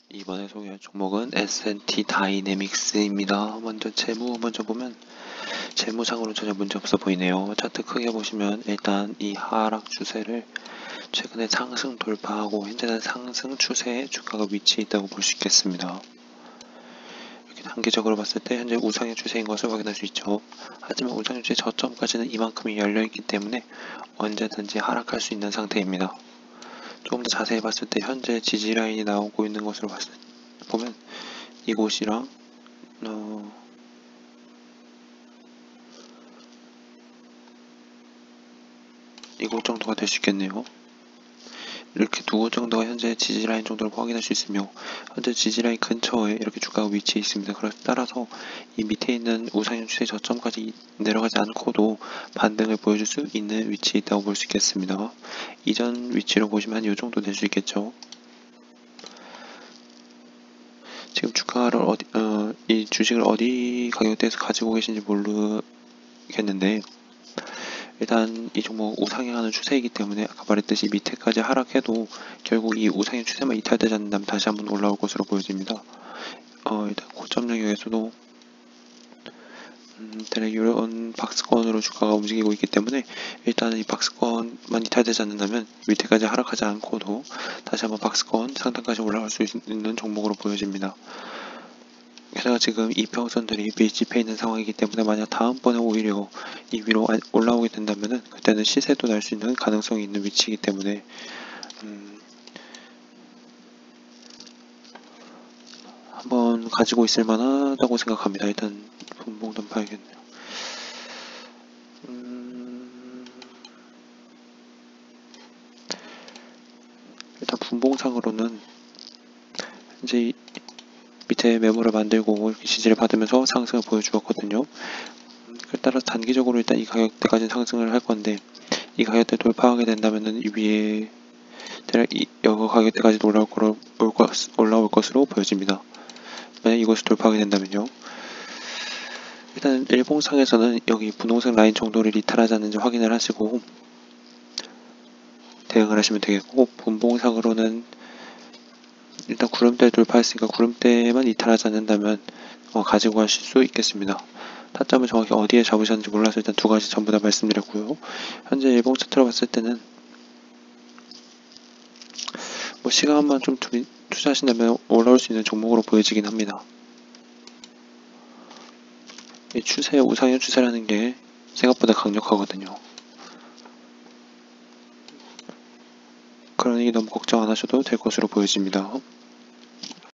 이번에 소개할 종목은 S&T 다이내믹스입니다. 먼저 재무 먼저 보면 재무상으로 전혀 문제 없어 보이네요. 차트 크게 보시면 일단 이 하락 추세를 최근에 상승 돌파하고 현재는 상승 추세에 주가가 위치해 있다고 볼 수 있겠습니다. 이렇게 단기적으로 봤을 때 현재 우상의 추세인 것을 확인할 수 있죠. 하지만 우상의 추세 저점까지는 이만큼이 열려있기 때문에 언제든지 하락할 수 있는 상태입니다. 조금 더 자세히 봤을 때 현재 지지 라인이 나오고 있는 것으로 보면 이곳이랑 이곳 정도가 될 수 있겠네요. 이렇게 두 곳 정도가 현재 지지라인 정도를 확인할 수 있으며 현재 지지라인 근처에 이렇게 주가가 위치해 있습니다. 따라서 이 밑에 있는 우상향 추세 저점까지 내려가지 않고도 반등을 보여줄 수 있는 위치에 있다고 볼 수 있겠습니다. 이전 위치로 보시면 이 정도 될 수 있겠죠. 지금 주가를 이 주식을 어디 가격대에서 가지고 계신지 모르겠는데 일단 이 종목 우상향하는 추세이기 때문에 아까 말했듯이 밑에까지 하락해도 결국 이 우상향 추세만 이탈되지 않는다면 다시 한번 올라올 것으로 보여집니다. 일단 고점 영역에서도 대략 이런 박스권으로 주가가 움직이고 있기 때문에 일단은 이 박스권만 이탈되지 않는다면 밑에까지 하락하지 않고도 다시 한번 박스권 상단까지 올라갈 수 있는 종목으로 보여집니다. 게다가 지금 이평선들이 밀집해 있는 상황이기 때문에 만약 다음번에 오히려 이 위로 올라오게 된다면은 그때는 시세도 날 수 있는 가능성이 있는 위치이기 때문에 한번 가지고 있을 만하다고 생각합니다. 일단 분봉도 봐야겠네요. 일단 분봉상으로는 이제 밑에 매물을 만들고 이렇게 지지를 받으면서 상승을 보여주었거든요. 따라서 단기적으로 일단 이 가격대까지 상승을 할 건데 이 가격대 돌파하게 된다면은 이 위에 대략 여기 가격대까지 올라올 것으로 보여집니다. 만약 이것을 돌파하게 된다면요. 일단 일봉상에서는 여기 분홍색 라인 정도를 이탈하지 않는지 확인을 하시고 대응을 하시면 되겠고, 분봉상으로는 일단 구름대를 돌파했으니까 구름대만 이탈하지 않는다면 가지고 가실 수 있겠습니다. 타점을 정확히 어디에 잡으셨는지 몰라서 일단 두 가지 전부 다 말씀드렸고요. 현재 일봉 차트로 봤을 때는 뭐 시간만 좀 투자하신다면 올라올 수 있는 종목으로 보여지긴 합니다. 이 우상향 추세라는 게 생각보다 강력하거든요. 그러니 너무 걱정 안 하셔도 될 것으로 보여집니다.